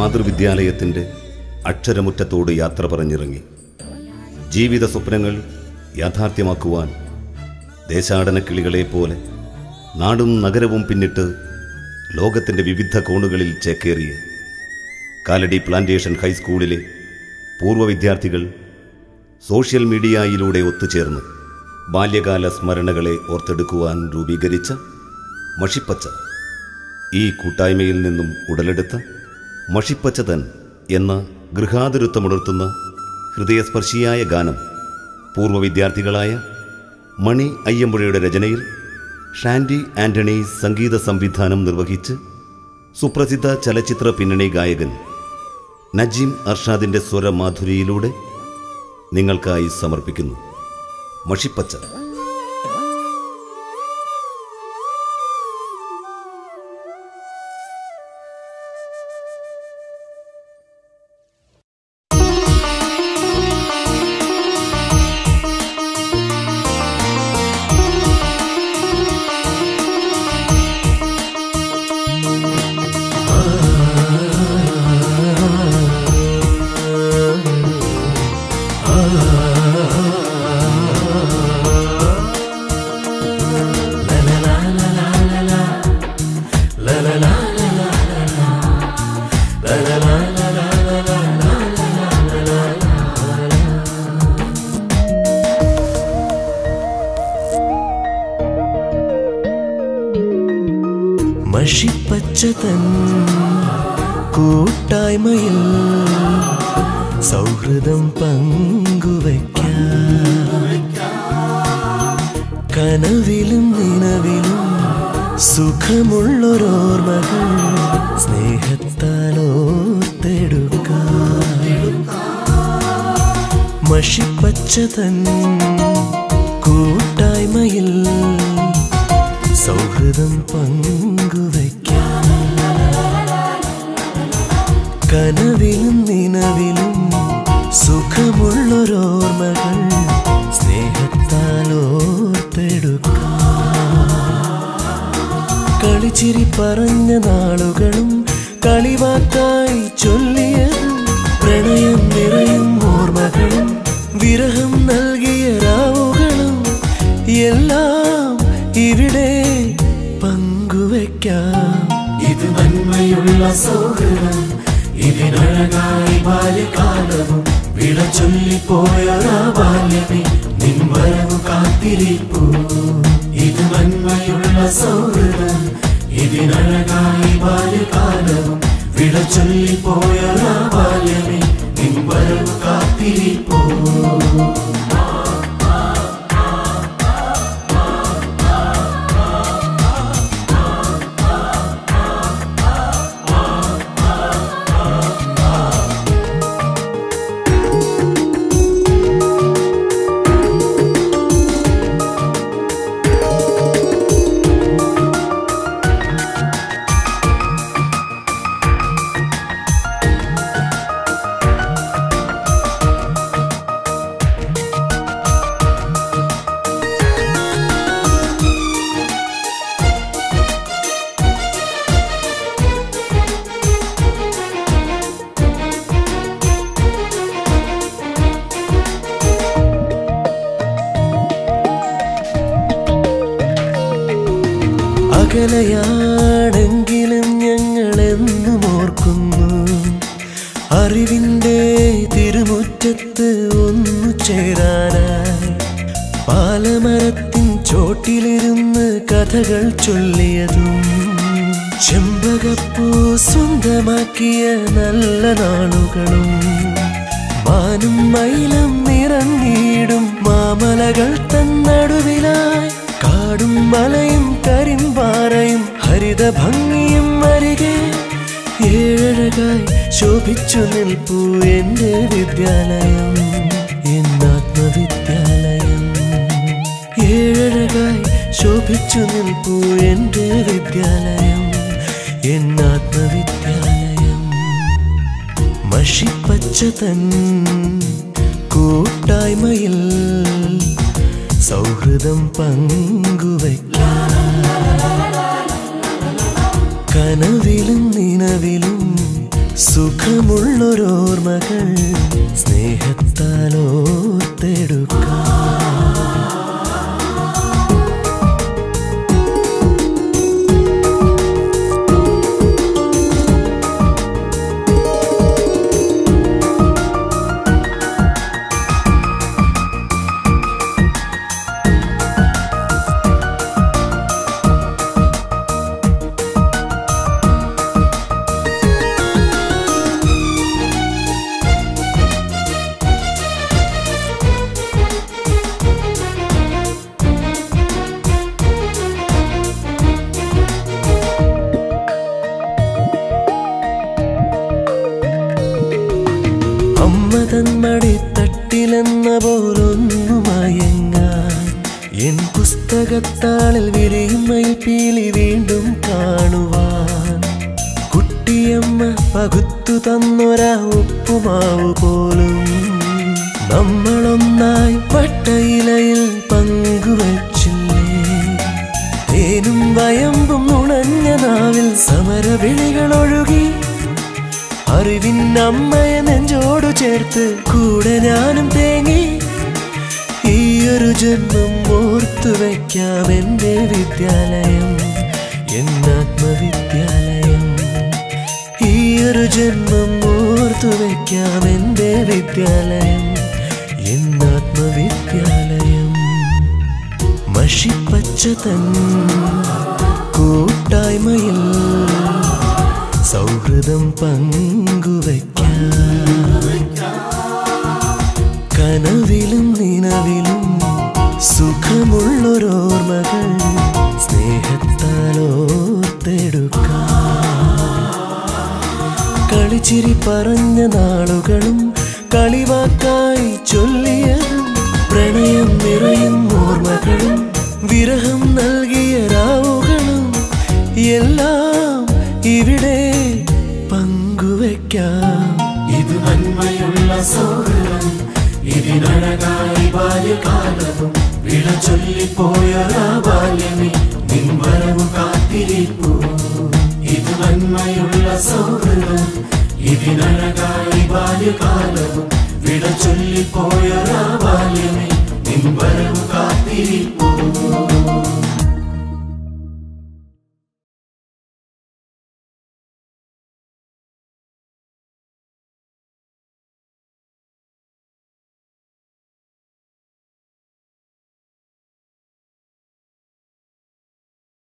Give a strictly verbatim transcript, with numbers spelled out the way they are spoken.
മാതൃവിദ്യാലയത്തിൻ്റെ അക്ഷരമുറ്റത്തോട് യാത്ര പറഞ്ഞിറങ്ങി. ജീവിത സ്വപ്നങ്ങൾ യാഥാർത്ഥ്യമാക്കുവാൻ ദേശാടന കിളികളെപ്പോലെ നാടും നഗരവും പിന്നിട്ട് ലോകത്തിൻ്റെ വിവിധ കോണുകളിൽ ചേക്കേറിയ കാലടി പ്ലാന്റേഷൻ ഹൈസ്കൂളിലെ പൂർവ്വ വിദ്യാർത്ഥികൾ സോഷ്യൽ മീഡിയയിലൂടെ ഒത്തുചേർന്ന് ബാല്യകാല സ്മരണകളെ ഓർത്തെടുക്കുവാൻ രൂപീകരിച്ച മഷിപ്പച്ച. ഈ കൂട്ടായ്മയിൽ നിന്നും ഉടലെടുത്ത മഷിപ്പച്ചതൻ എന്ന ഗൃഹാതുരത്വമുണർത്തുന്ന ഹൃദയസ്പർശിയായ ഗാനം പൂർവ്വ വിദ്യാർത്ഥികളായ മണി അയ്യമ്പുഴയുടെ രചനയിൽ ഷാൻഡി ആൻ്റണി സംഗീത സംവിധാനം നിർവഹിച്ച് സുപ്രസിദ്ധ ചലച്ചിത്ര പിന്നണി ഗായകൻ നജീം അർഷാദിൻ്റെ സ്വരമാധുരിയിലൂടെ നിങ്ങൾക്കായി സമർപ്പിക്കുന്നു മഷിപ്പച്ച. മഷിപ്പച്ചതൻ കൂട്ടായ്മയിൽ സൗഹൃദം പങ്കുവയ്ക്കാൻ കനവിലും നിലവിലും സുഖമുള്ളൊരോർമ്മകൾ സ്നേഹത്താൽ ഓർത്തെടുക്കാൻ. മഷിപ്പച്ചതൻ കൂട്ടായ്മയിൽ സൗഹൃദം പങ്കുവയ്ക്കാൻ കനവിലും നിലവിലും സുഖമുള്ളൊരോർമ്മകൾ സ്നേഹത്താൽ ഓർത്തെടുക്കാൻ. കളിച്ചിരി പറഞ്ഞ നാളുകളും കളിവാക്കായി ചൊല്ലിയതും പ്രണയം നിറയും ഓർമ്മകളും വിരഹം നൽകിയ രാവുകളും എല്ലാം ഇവിടെ പങ്കുവയ്ക്കാം. ഇത് നന്മയുള്ള സൗഹൃദം, ഇതിനഴകായി ബാല്യകാലവും വിട ചൊല്ലിപ്പോയൊരാ ബാല്യമേ നിൻ വരവു കാത്തിരിപ്പൂ. ഇത് നന്മയുള്ള സൗഹൃദം, ഇതിനഴകായി ബാല്യകാലവും വിട ചൊല്ലിപ്പോയൊരാ ബാല്യമേ നിൻ വരവു കാത്തിരിപ്പൂ. അകലയാണെങ്കിലും ഞങ്ങളെന്നും ഓർക്കുന്നു, അറിവിൻ്റെ തിരുമുറ്റത്ത് ഒന്നു ചേരാനായി. പാലമരത്തിൻ ചോട്ടിലിരുന്ന് കഥകൾ ചൊല്ലിയതും ചെമ്പകപ്പൂ സ്വന്തമാക്കിയ നല്ല നാളുകളും മാനും മയിലും നിറഞ്ഞിടും മാമലകൾ തന്നടുവിലായി കാടും മലയും കരിമ്പാറയും ഹരിത ഭംഗിയും അരികെ ഏഴഴകായി ശോഭിച്ചു നിൽപ്പൂ എൻ്റെ വിദ്യാലയം, എന്നാത്മവിദ്യാലയം. ഏഴഴകായി ശോഭിച്ചു നിൽപ്പൂ എൻ്റെ വിദ്യാലയം, എന്നാത്മവിദ്യാലയം. മഷിപ്പച്ചതൻ കൂട്ടായ്മയിൽ സൗഹൃദം പങ്കുവയ്ക്കാൻ കനവിലും നിലവിലും സുഖമുള്ളൊരോർമ്മകൾ സ്നേഹത്താൽ ഓർത്തെടുക്കാം. അമ്മതൻ മടിത്തട്ടിലെന്ന പോലൊന്നു മയങ്ങാൻ എൻ പുസ്തകത്താളിൽ വിരിയും മയിൽപ്പീലി വീണ്ടും കാണുവാൻ കുട്ടിയമ്മ പകുത്തു തന്നൊരാ ഉപ്പുമാവ് പോലും നമ്മളൊന്നായി വട്ടയിലയിൽ പങ്കുവച്ചില്ലേ. തേനും വയമ്പും നുണഞ്ഞ നാവിൽ സമരവിളികളൊഴുകി അറിവിന്നമ്മയെ നെഞ്ചോടു ചേർത്ത് കൂടെ ഞാനും തേങ്ങി. ഈയൊരു ജന്മം ഓർത്തു വയ്ക്കാം എൻ്റെ വിദ്യാലയം, എന്നാത്മവിദ്യാലയം. ഈയൊരു ജന്മം ഓർത്തു വയ്ക്കാം എൻ്റെ വിദ്യാലയം, എന്നാത്മവിദ്യാലയം. മഷിപ്പച്ച തൻ കൂട്ടായ്മയിൽ സൗഹൃദം പങ്കുവയ്ക്കാം. കനവിലും നിലവിലും സുഖമുള്ളൊരോർമ്മകൾ സ്നേഹത്താൽ ഓർത്തെടുക്കാം. കളിച്ചിരി പറഞ്ഞ നാളുകളും കളിവാക്കായി ചൊല്ലിയതും പ്രണയം നിറയും ഓർമ്മകളും വിരഹം നൽകിയ രാവുകളും എല്ലാം ഇവിടെ പങ്കുവയ്ക്കാം. ഇത് നന്മയുള്ള സൗഹൃദം, ഇതിനഴകായി ബാല്യകാലവും വിള ചൊല്ലിപ്പോയൊരാ ബാല്യമേ നിൻ വരവു കാത്തിരിപ്പൂ. ഇത് നന്മയുള്ള സൗഹൃദം, ഇതിനഴകായി ബാല്യകാലവും വിള ചൊല്ലിപ്പോയൊരാ ബാല്യമേ നിൻ വരവു കാത്തിരിപ്പൂ.